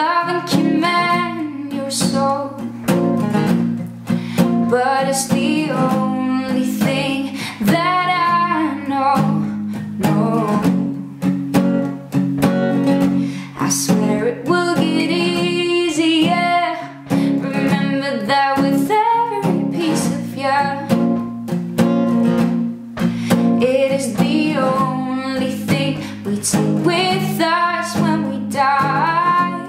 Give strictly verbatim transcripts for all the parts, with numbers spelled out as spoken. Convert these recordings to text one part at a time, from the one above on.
Loving can mend your soul, but it's the only thing that I know. No, I swear it will get easier. Remember that with every piece of you. It is the only thing we take with us when we die.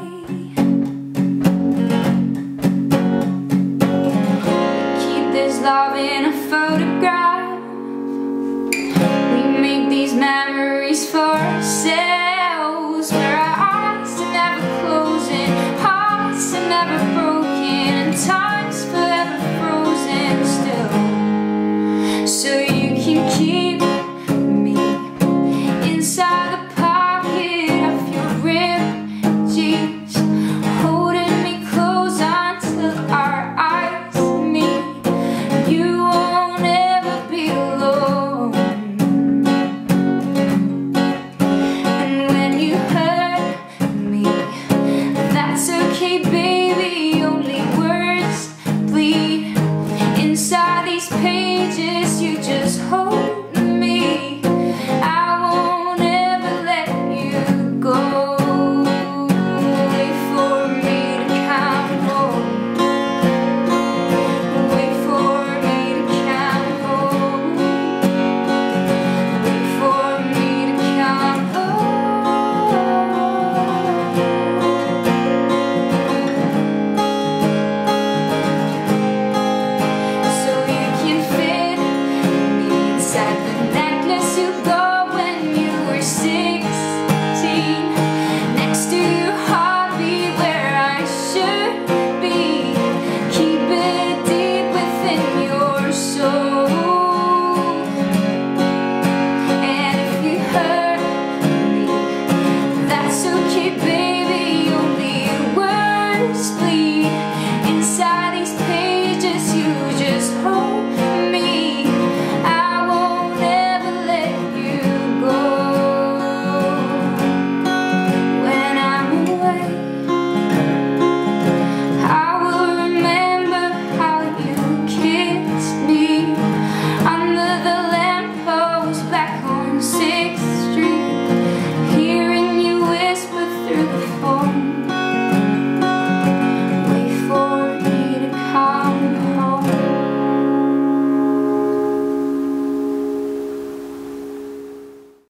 Keep this love in a photograph. We make these memories for ourselves, where our eyes are never closing, hearts are never broken, and time's forever frozen still. So you can keep inside the pocket of your ripped jeans, holding me close until our eyes meet. You won't ever be alone. And when you hurt me, that's okay, baby.